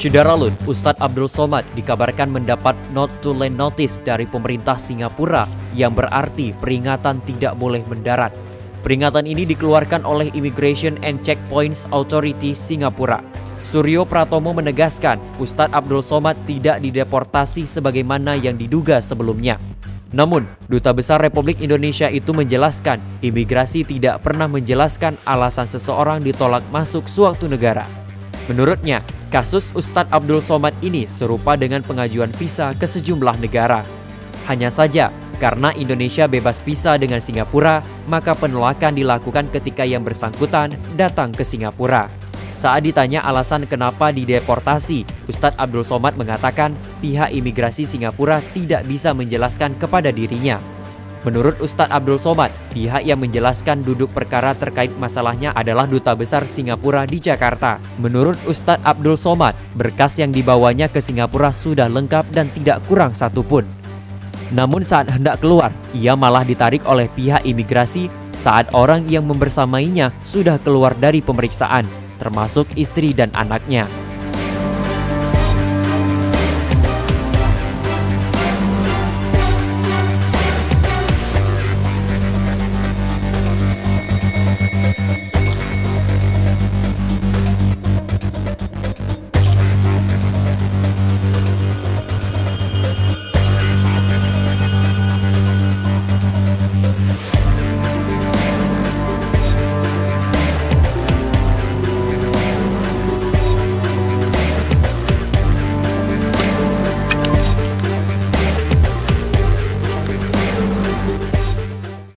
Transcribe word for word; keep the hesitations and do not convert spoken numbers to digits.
Syederalun, Ustadz Abdul Somad dikabarkan mendapat not to land notice dari pemerintah Singapura yang berarti peringatan tidak boleh mendarat. Peringatan ini dikeluarkan oleh Immigration and Checkpoints Authority Singapura. Suryo Pratomo menegaskan Ustadz Abdul Somad tidak dideportasi sebagaimana yang diduga sebelumnya. Namun, Duta Besar Republik Indonesia itu menjelaskan imigrasi tidak pernah menjelaskan alasan seseorang ditolak masuk suatu negara. Menurutnya, kasus Ustadz Abdul Somad ini serupa dengan pengajuan visa ke sejumlah negara. Hanya saja, karena Indonesia bebas visa dengan Singapura, maka penolakan dilakukan ketika yang bersangkutan datang ke Singapura. Saat ditanya alasan kenapa dideportasi, Ustadz Abdul Somad mengatakan pihak imigrasi Singapura tidak bisa menjelaskan kepada dirinya. Menurut Ustadz Abdul Somad, pihak yang menjelaskan duduk perkara terkait masalahnya adalah Duta Besar Singapura di Jakarta. Menurut Ustadz Abdul Somad, berkas yang dibawanya ke Singapura sudah lengkap dan tidak kurang satupun. Namun saat hendak keluar, ia malah ditarik oleh pihak imigrasi saat orang yang membersamainya sudah keluar dari pemeriksaan, termasuk istri dan anaknya.